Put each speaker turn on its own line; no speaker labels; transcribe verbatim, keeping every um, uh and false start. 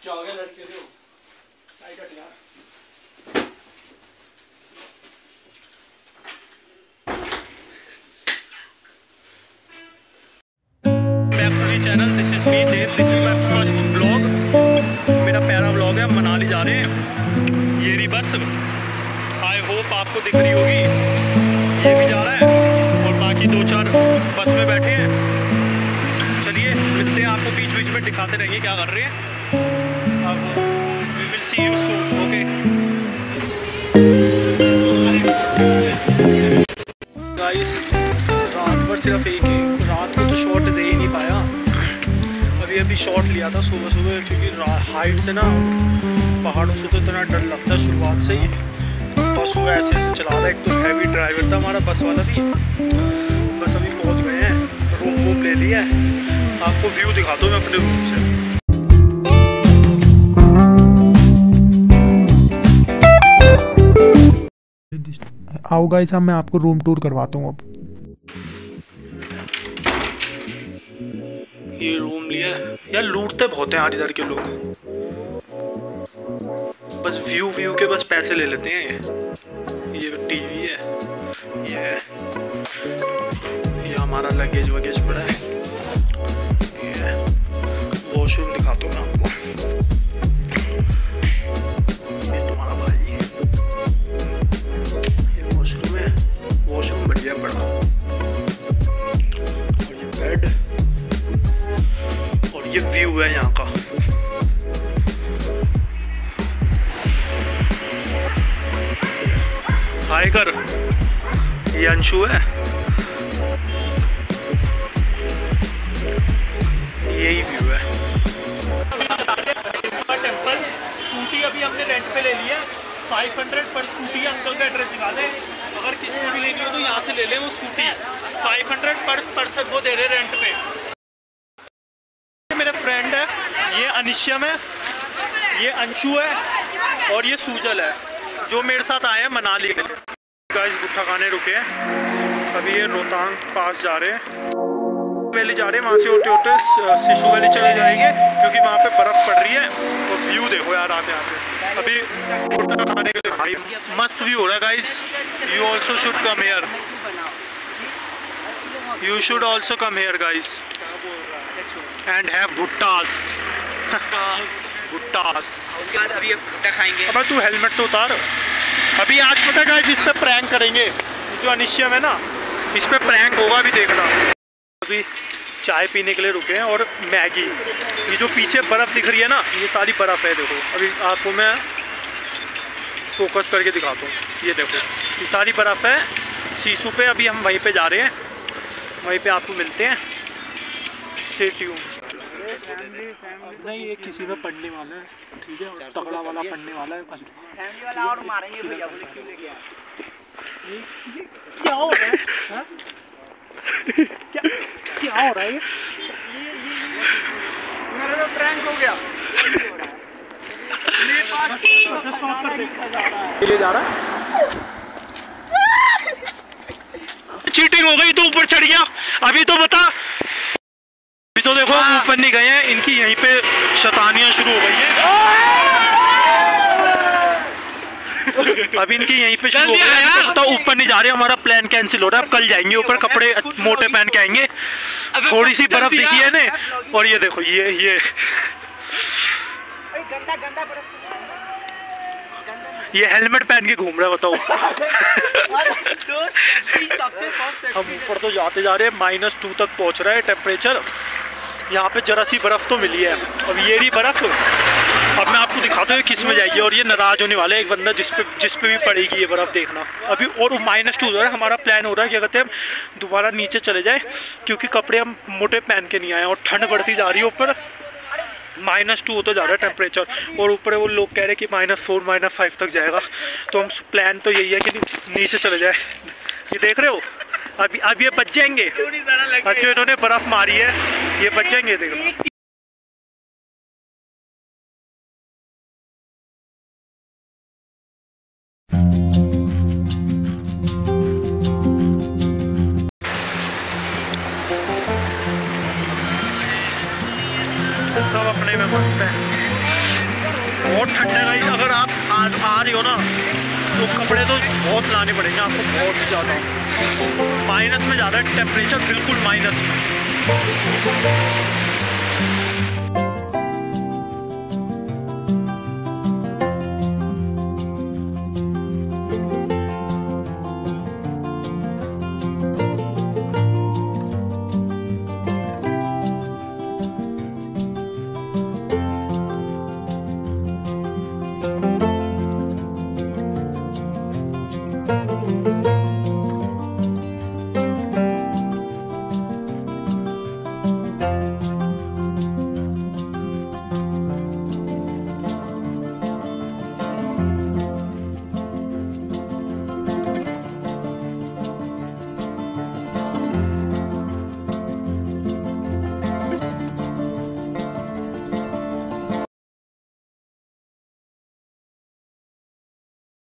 क्या हो गया लड़के हो? साइड हट यार। Back to the channel, this is me Dev, this is my first vlog. मेरा पहला व्लॉग है, हम मनाली जा रहे हैं। ये रही बस, आई होप आपको दिख रही होगी। ये भी जा रहा है और बाकी दो चार बस में बैठे हैं। चलिए मिलते हैं, आपको बीच बीच में दिखाते रहेंगे क्या कर रहे हैं। अब we will see you soon, okay guys. रात भर सिर्फ एक ही, रात को तो शॉट दे ही नहीं पाया। अभी अभी शॉट लिया था सुबह सुबह, क्योंकि हाइट से ना पहाड़ों से तो इतना डर लगता है शुरुआत से ही। तो सुबह ऐसे ऐसे चला रहा है, एक तो हैवी ड्राइवर था हमारा बस वाला भी। बस अभी पहुंच गए हैं, रूम वूम ले लिया है। आपको व्यू दिखाता हूँ मैं अपने रूम से।
आओ गाइस, अब मैं आपको रूम टूर करवाता हूँ। अब
ये रूम लिया है यार, लूटते बहुत हैं यार इधर के लोग। बस व्यू व्यू के बस पैसे ले लेते हैं। ये ये टीवी है, ये है, ये हमारा लगेज वगेज पड़ा है। ये वॉशरूम दिखाता हूँ मैं आपको। ये तुम्हारा भाई, ये वॉशरूम है, वॉशरूम बढ़िया बड़ा। और ये बेड और ये व्यू है यहाँ का। हाय कर, ये अंशु है, यही व्यू है। टेम्पल स्कूटी अभी हमने रेंट पे ले लिया, फाइव हंड्रेड पर स्कूटी। अंकल का एड्रेस दिखा दें, अगर किसी को भी लेनी हो तो यहाँ से ले लें वो स्कूटी। फाइव हंड्रेड पर पर्सन वो दे रहे रेंट पे। मेरे फ्रेंड है, ये अनिश्यम है, ये अंशु है और ये सूजल है, जो मेरे साथ आए हैं मनाली के लिए। गाइस भुट्टा खाने रुके हैं, अभी ये रोहतांग पास जा रहे हैं, वैली जा रहे हैं। वहाँ से होते होते सिसु वैली चले जाएंगे, क्योंकि वहाँ पे बर्फ़ पड़ रही है। और व्यू देखो यार आप यहाँ से। अभी भुट्टा खाने के लिए भाई मस्त व्यू हो रहा है guys. You also should come here, you should also come here guys and have bhuttas. भुट्टास उसके बाद अभी भुट्टा खाएंगे। अब तू हेलमेट तो उतार। अभी आज पता गाइस इस पे प्रैंक करेंगे, जो अनिश्यम है ना, इस पे प्रैंक होगा, अभी देखना। अभी चाय पीने के लिए रुके हैं और मैगी। ये जो पीछे बर्फ़ दिख रही है ना, ये सारी बर्फ़ है। देखो अभी आपको मैं फोकस करके दिखाता हूँ। ये देखो ये सारी बर्फ़ है सीसू पे। अभी हम वहीं पे जा रहे हैं, वहीं पे आपको मिलते हैं। Stay tune. नहीं ये किसी में पढ़ने वाला है, ठीक है, तगड़ा वाला पढ़ने वाला है। फैमिली वाला और मारेंगे भैया, बोले क्यों लेके आए? ये क्या हो रहा है? हाँ? क्या क्या हो रहा है? ये मेरा तो प्रैंक हो गया। मेरे पास ये जा रहा है। चीटिंग हो गई तो ऊपर चढ़ गया। अभी तो बता, अभी तो देखो ऊपर नहीं गए हैं, इनकी यहीं पे शैतानियां शुरू हो गई है। अभी इनकी यहीं पे शुरू हो गई है, तो ऊपर नहीं जा रहे। हमारा प्लान कैंसिल हो रहा है, अब कल जाएंगे ऊपर। कपड़े मोटे पहन के आएंगे। थोड़ी सी बर्फ दिखी है ने, और ये देखो ये ये गंदा गंदा बर्फ, ये हेलमेट पहन के घूम रहा है, बताओ। हम ऊपर तो जाते जा रहे हैं, माइनस टू तक पहुंच रहा है टेम्परेचर। यहाँ पे जरा सी बर्फ़ तो मिली है। अब ये रही बर्फ़, अब मैं आपको दिखाता हूँ किस में जाएगी। और ये नाराज़ होने वाला है एक बंदा, जिस पे जिस पे भी पड़ेगी ये बर्फ़, देखना। अभी और माइनस टू हो रहा है। हमारा प्लान हो रहा है क्या कहते हैं, हम दोबारा नीचे चले जाए, क्योंकि कपड़े हम मोटे पहन के नहीं आए और ठंड बढ़ती जा रही है। ऊपर माइनस टू होता जा रहा है टेम्परेचर, और ऊपर वो लोग कह रहे हैं कि माइनस फोर माइनस फाइव तक जाएगा। तो हम प्लान तो यही है कि नीचे चले जाए। ये देख रहे हो, अभी अब ये बच जाएंगे। जो इन्होंने बर्फ़ मारी है, ये बच जाएंगे, देख लो। सब अपने में मस्त है। बहुत ठंड है गाइस। अगर आप आ, आ रहे हो ना तो कपड़े तो बहुत लाने पड़ेंगे आपको, बहुत ही ज़्यादा। माइनस में ज़्यादा टेम्परेचर, बिल्कुल माइनस में।